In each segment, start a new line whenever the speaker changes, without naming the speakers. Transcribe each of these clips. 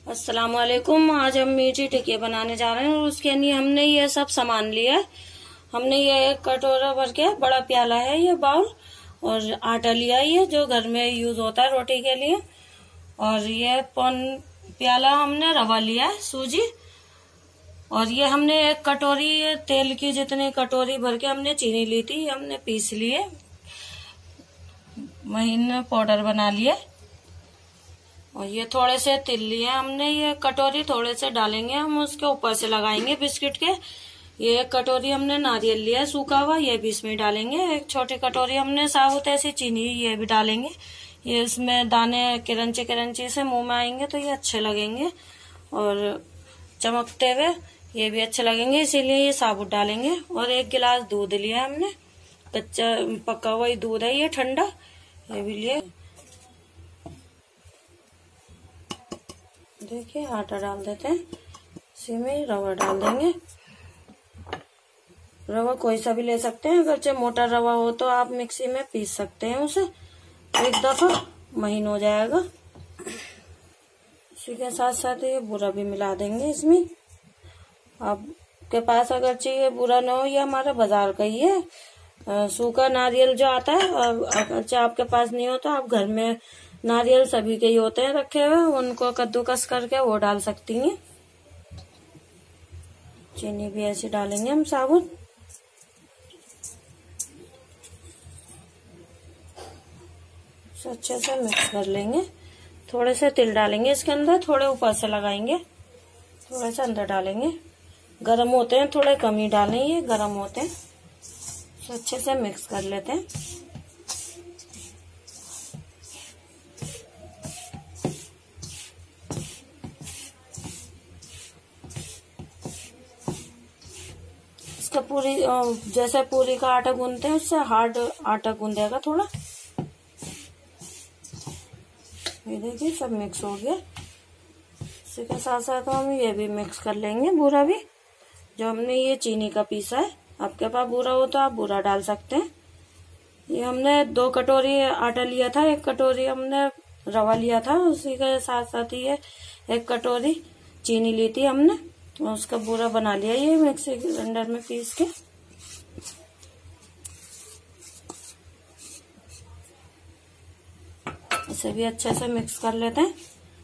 अस्सलाम वालेकुम। आज हम मीठी टिकिया बनाने जा रहे हैं और उसके लिए हमने ये सब सामान लिया है। हमने ये एक कटोरा भर के बड़ा प्याला है, ये बाउल, और आटा लिया है ये जो घर में यूज होता है रोटी के लिए। और ये पौन प्याला हमने रवा लिया है, सूजी। और ये हमने एक कटोरी तेल की जितनी कटोरी भर के हमने चीनी ली थी, हमने पीस लिए, महीन पाउडर बना लिया। और ये थोड़े से तिल लिए हमने, ये कटोरी थोड़े से डालेंगे हम, उसके ऊपर से लगाएंगे बिस्किट के। ये एक कटोरी हमने नारियल लिया है सूखा हुआ, ये भी इसमें डालेंगे। एक छोटी कटोरी हमने साबुत ऐसी चीनी, ये भी डालेंगे। ये इसमें दाने क्रंची क्रंची से मुंह में आएंगे तो ये अच्छे लगेंगे और चमकते हुए ये भी अच्छे लगेंगे, इसीलिए ये साबुत डालेंगे। और एक गिलास दूध लिया हमने, कच्चा पका हुआ ही दूध है ये, ठंडा, ये भी लिए। देखिए आटा डाल देते हैं, इसी में रवा डाल देंगे। रवा कोई सा भी ले सकते हैं, अगर चाहे मोटा रवा हो तो आप मिक्सी में पीस सकते हैं उसे, एक दफा महीन हो जाएगा। इसी के साथ साथ ये बूरा भी मिला देंगे इसमें। आपके पास अगर चाहिए बूरा ना हो, ये हमारा बाजार का ही है, सूखा नारियल जो आता है। अगर आपके पास नहीं हो तो आप घर में नारियल सभी के ही होते हैं रखे हुए, उनको कद्दूकस करके वो डाल सकती हैं। चीनी भी ऐसे डालेंगे हम साबुत। अच्छे से मिक्स कर लेंगे। थोड़े से तिल डालेंगे इसके अंदर, थोड़े ऊपर से लगाएंगे, थोड़े से अंदर डालेंगे। गरम होते हैं, थोड़े कम ही डालें, ये गरम होते हैं। तो अच्छे से मिक्स कर लेते हैं। इसका पूरी जैसे पूरी का आटा गूंदते हैं उससे हार्ड आटा गूंदेगा थोड़ा। ये देखिए सब मिक्स हो गया। इसी के साथ साथ हम ये भी मिक्स कर लेंगे, बूरा भी जो हमने ये चीनी का पीसा है। आपके पास बूरा हो तो आप बूरा डाल सकते हैं। ये हमने 2 कटोरी आटा लिया था, 1 कटोरी हमने रवा लिया था, उसी के साथ साथ ही ये 1 कटोरी चीनी ली थी हमने, उसका बूरा बना लिया ये मिक्सी ग्राइंडर में पीस के। इसे भी अच्छे से मिक्स कर लेते हैं।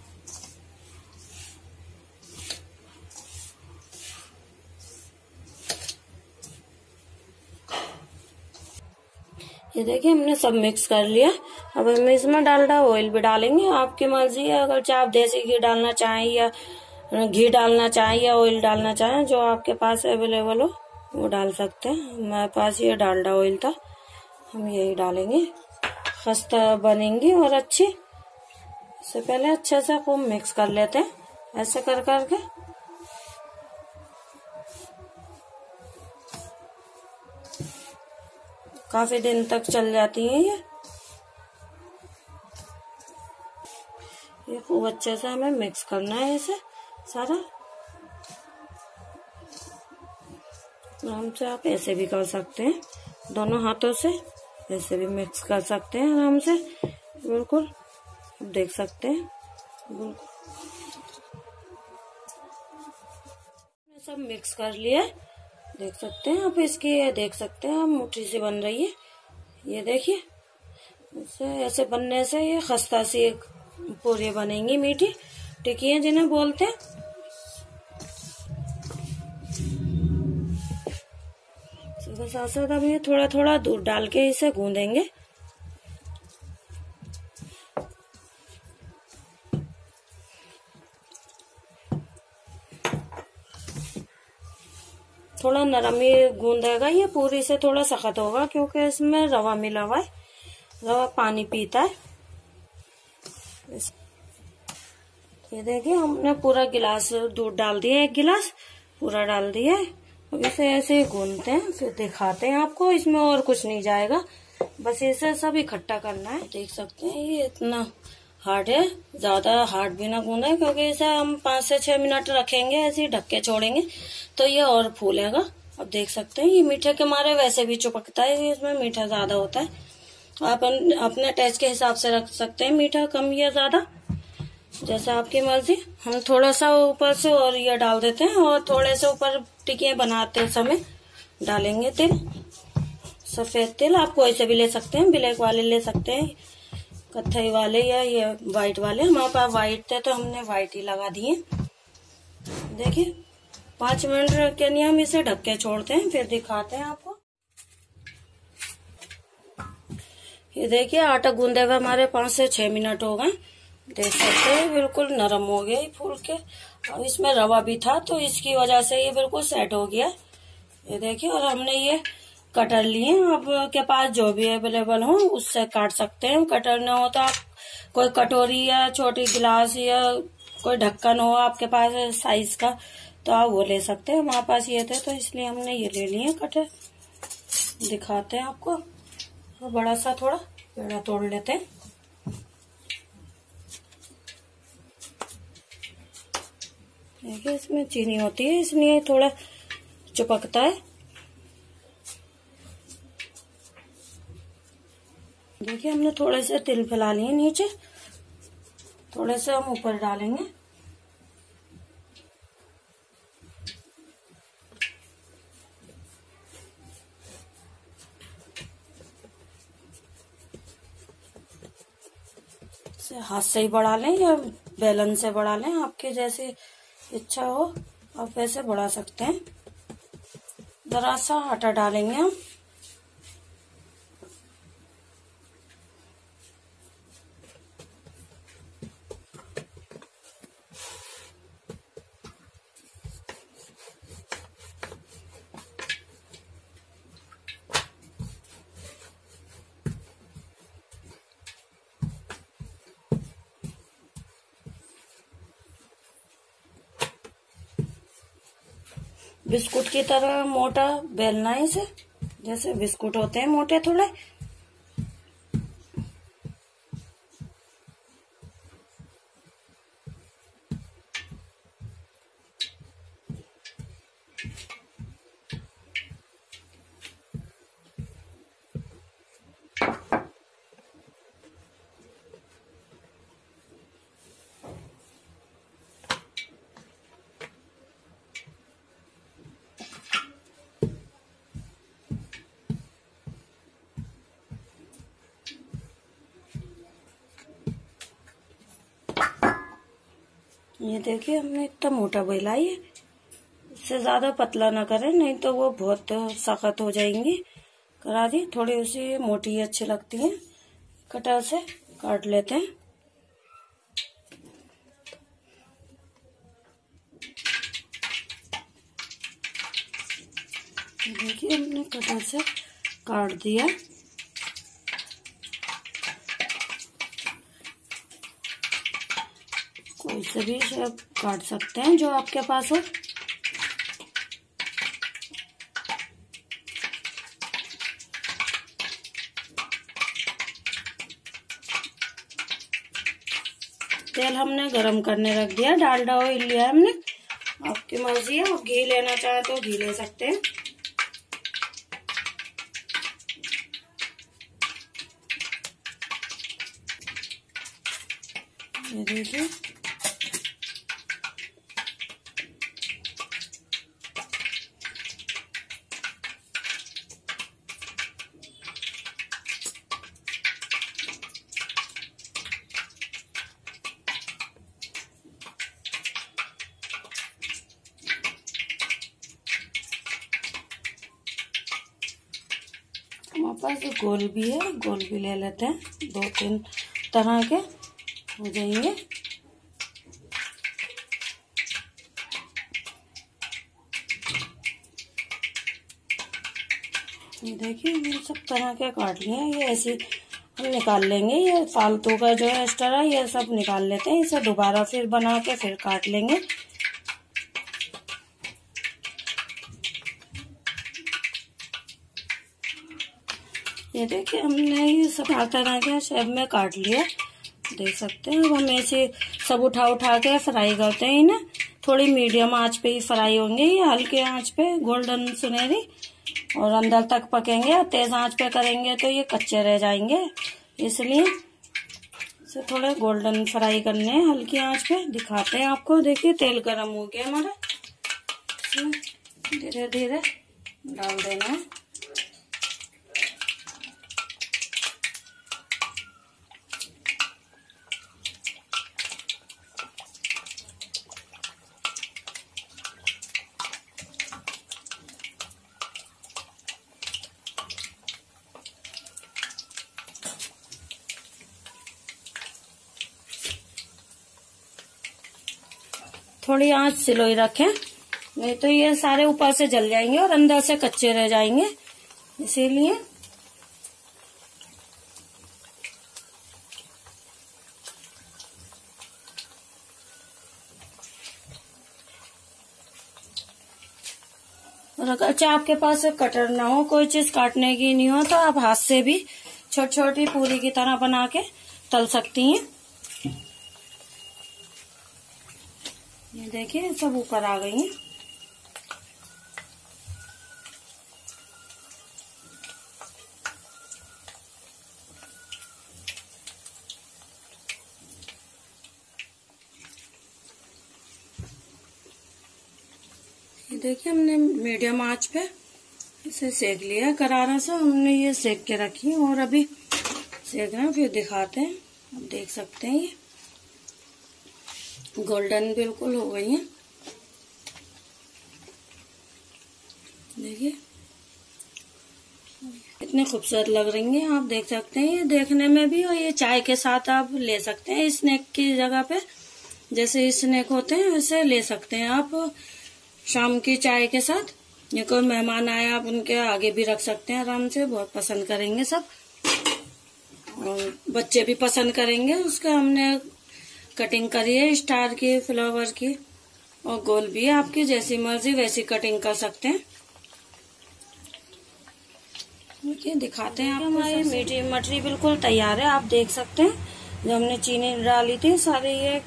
ये देखिए हमने सब मिक्स कर लिया। अब हम इसमें डालडा ऑयल भी डालेंगे, आपकी मर्जी है। अगर चाहे आप देसी घी डालना चाहें या घी डालना चाहें या ऑयल डालना चाहें, जो आपके पास अवेलेबल हो वो डाल सकते हैं। हमारे पास ये डालडा ऑयल था, हम यही डालेंगे। खस्ता बनेंगी और अच्छी। इससे पहले अच्छे से खूब मिक्स कर लेते हैं, ऐसे कर करके। काफी दिन तक चल जाती हैं ये खूब अच्छे से हमें मिक्स करना है इसे सारा। आराम से आप ऐसे भी कर सकते हैं, दोनों हाथों से ऐसे भी मिक्स कर सकते हैं आराम से, बिल्कुल देख सकते हैं। बिल्कुल सब मिक्स कर लिया, देख सकते हैं आप। इसकी ये देख सकते हैं आप, मुट्ठी सी बन रही है, ये देखिए। इससे ऐसे बनने से ये खस्ता सी एक पूरी बनेंगी, मीठी टिकियां जिन्हें बोलते हैं। इसके साथ साथ अब ये थोड़ा थोड़ा दूध डाल के इसे गूंदेंगे। थोड़ा नरम ही गूंदेगा ये, पूरी से थोड़ा सख्त होगा क्योंकि इसमें रवा मिला हुआ है, रवा पानी पीता है। ये देखिए हमने पूरा गिलास दूध डाल दिया, 1 गिलास पूरा डाल दिया है। अब इसे ऐसे गूंदते हैं, फिर दिखाते हैं आपको। इसमें और कुछ नहीं जाएगा, बस इसे सब इकट्ठा करना है। देख सकते हैं ये इतना हार्ड है, ज्यादा हार्ड भी ना गूंदा है, क्योंकि इसे हम 5 से 6 मिनट रखेंगे, ऐसे ही ढक के छोड़ेंगे तो ये और फूलेगा। अब देख सकते हैं ये मीठे के मारे वैसे भी चिपकता है, इसमें मीठा ज्यादा होता है। आप अपने टेस्ट के हिसाब से रख सकते हैं, मीठा कम या ज्यादा। जैसा आपकी मर्जी। हम थोड़ा सा ऊपर से और ये डाल देते हैं और थोड़े से ऊपर टिकिया बनाते समय डालेंगे तेल, सफेद तेल। आप कोई से भी ले सकते हैं, ब्लैक वाले ले सकते हैं, कत्थई वाले या ये व्हाइट वाले। हमारे पास व्हाइट थे तो हमने व्हाइट ही लगा दिए। देखिए 5 मिनट के लिए हम इसे ढक के छोड़ते हैं, फिर दिखाते हैं आपको। ये देखिए आटा गूंदे हुए हमारे 5 से 6 मिनट हो गए। देख सकते हैं बिल्कुल नरम हो गया फूल के। और इसमें रवा भी था तो इसकी वजह से ये बिल्कुल सेट हो गया। ये देखिए, और हमने ये कटर लिए। आप के पास जो भी अवेलेबल हो उससे काट सकते हैं। कटर न हो तो आप कोई कटोरी या छोटी गिलास या कोई ढक्कन हो आपके पास साइज का तो आप वो ले सकते हैं। हमारे पास ये थे तो इसलिए हमने ये ले लिए कटर। दिखाते हैं आपको। तो बड़ा सा थोड़ा पेड़ा तोड़ लेते हैं। देखिए इसमें चीनी होती है इसलिए थोड़ा चिपकता है। देखिए हमने थोड़े से तिल फैला लिए नीचे, थोड़े से हम ऊपर डालेंगे। हाथ से ही बढ़ा लें या बेलन से बढ़ा लें, आपके जैसे इच्छा हो आप वैसे बढ़ा सकते हैं। जरा सा आटा डालेंगे हम। बिस्कुट की तरह मोटा बेलना है इसे, जैसे बिस्कुट होते हैं मोटे थोड़े। ये देखिए हमने इतना मोटा बेला है। इससे ज्यादा पतला ना करें नहीं तो वो बहुत सख्त हो जाएंगी। करा दी थोड़ी उसी मोटी अच्छी लगती है। कटर से काट लेते हैं। देखिए हमने कटर से काट दिया। कोई से भी शेप काट सकते हैं जो आपके पास हो। तेल हमने गरम करने रख दिया, डालडा ऑयल लिया हमने। आपकी मर्जी है, आप घी लेना चाहे तो घी ले सकते हैं। ये देखिए हमारे पास गोल भी है, गोल भी ले लेते हैं। 2-3 तरह के हो जाएंगे। ये देखिए ये सब तरह के काट लिए हैं। ये ऐसे हम निकाल लेंगे। ये फालतू का जो है एक्स्ट्रा है ये सब निकाल लेते हैं। इसे दोबारा फिर बना के फिर काट लेंगे। ये देखिए हमने ये सब तरह के शेप में काट लिया, देख सकते हैं। अब हम ऐसे सब उठा उठा के फ्राई करते हैं ना। थोड़ी मीडियम आंच पे ही फ्राई होंगे, ये हल्के आंच पे गोल्डन सुनहरी और अंदर तक पकेंगे। तेज आंच पे करेंगे तो ये कच्चे रह जाएंगे, इसलिए इसे थोड़े गोल्डन फ्राई करने हैं हल्की आंच पे। दिखाते हैं आपको। देखिए तेल गरम हो गया हमारा, धीरे धीरे डाल देना है। थोड़ी आंच स्लो ही रखें, नहीं तो ये सारे ऊपर से जल जाएंगे और अंदर से कच्चे रह जाएंगे, इसीलिए। और अगर चाहे आपके पास कटर ना हो, कोई चीज काटने की नहीं हो, तो आप हाथ से भी छोटी छोटी पूरी की तरह बना के तल सकती हैं। ये देखिए सब ऊपर आ गई हैं। ये देखिए हमने मीडियम आंच पे इसे सेक लिया करारा से। हमने ये सेक के रखी और अभी सेक रहे हैं, फिर दिखाते हैं। आप देख सकते हैं ये गोल्डन बिल्कुल हो गई है। देखिए इतनी खूबसूरत लग रही है, आप देख सकते हैं ये देखने में भी। और ये चाय के साथ आप ले सकते हैं स्नैक की जगह पे, जैसे स्नैक होते हैं वैसे ले सकते हैं आप शाम की चाय के साथ। ये कोई मेहमान आए आप उनके आगे भी रख सकते हैं आराम से, बहुत पसंद करेंगे सब, और बच्चे भी पसंद करेंगे। उसका हमने कटिंग करी है स्टार की, फ्लावर की, और गोल भी है, आपकी जैसी मर्जी वैसी कटिंग कर सकते हैं। देखिए दिखाते हैं आपको। हमारी मीठी मटरी बिल्कुल तैयार है, आप देख सकते हैं। जो हमने चीनी डाली थी सारी ये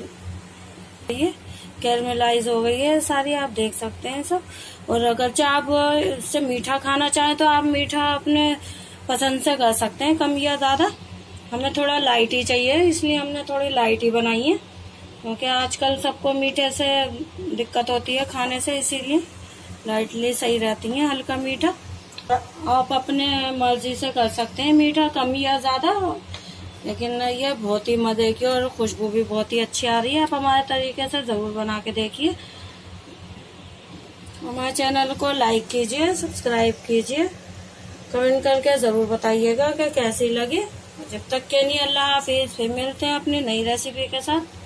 कैरमलाइज हो गई है सारी, आप देख सकते हैं सब। और अगर चाहे आप इससे मीठा खाना चाहें तो आप मीठा अपने पसंद से कर सकते हैं, कम या ज्यादा। हमें थोड़ा लाइट ही चाहिए, इसलिए हमने थोड़ी लाइट ही बनाई है, क्योंकि आजकल सबको मीठे से दिक्कत होती है खाने से, इसीलिए लाइटली सही रहती है हल्का मीठा। आप अपने मर्जी से कर सकते हैं मीठा कम या ज्यादा, लेकिन ये बहुत ही मजे की और खुशबू भी बहुत ही अच्छी आ रही है। आप हमारे तरीके से जरूर बना के देखिए। हमारे चैनल को लाइक कीजिए, सब्सक्राइब कीजिए, कमेंट करके जरूर बताइएगा कि कैसी लगी। जब तक के लिए अल्लाह हाफिज, फिर मिलते हैं अपनी नई रेसिपी के साथ।